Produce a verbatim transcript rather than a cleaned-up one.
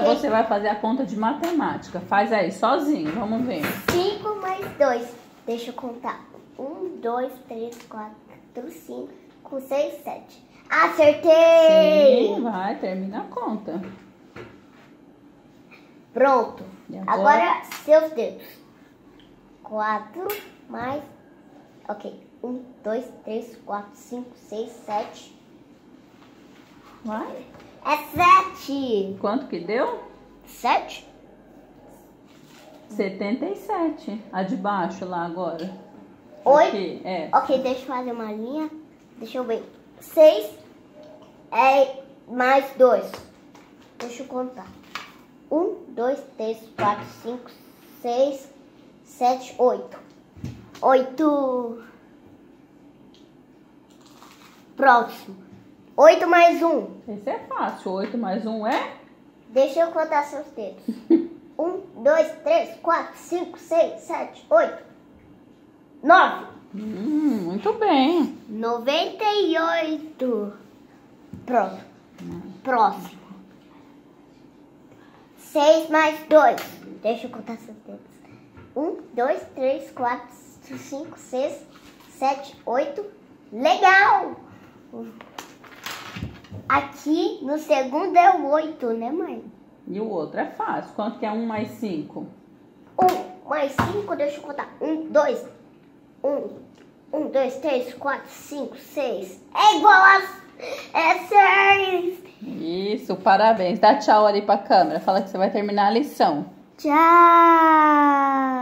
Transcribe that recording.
Você vai fazer a conta de matemática. Faz aí, sozinho. Vamos ver. cinco mais dois. Deixa eu contar. um, dois, três, quatro, cinco, seis, sete. Acertei! Sim, vai. Termina a conta. Pronto. E agora? Agora, seus dedos. quatro mais... Ok. um, dois, três, quatro, cinco, seis, sete. Vai. É sete. Quanto que deu? sete? setenta e sete. A de baixo lá agora. Oito. Aqui, é. Ok, deixa eu fazer uma linha. Deixa eu ver. seis é mais dois. Deixa eu contar. um, dois, três, quatro, cinco, seis, sete, oito. oito. Próximo. oito mais um. Esse é fácil. oito mais um é? Deixa eu contar seus dedos. um, dois, três, quatro, cinco, seis, sete, oito. nove. Hum, muito bem. noventa e oito. Pronto. Próximo. seis mais dois. Deixa eu contar seus dedos. um, dois, três, quatro, cinco, seis, sete, oito. Legal! Aqui no segundo é o oito, né, mãe? E o outro é fácil. Quanto que é um mais cinco? um mais cinco, deixa eu contar. um, dois. um, um, dois, três, quatro, cinco, seis. É igual a... É seis. Isso, parabéns. Dá tchau ali pra câmera. Fala que você vai terminar a lição. Tchau.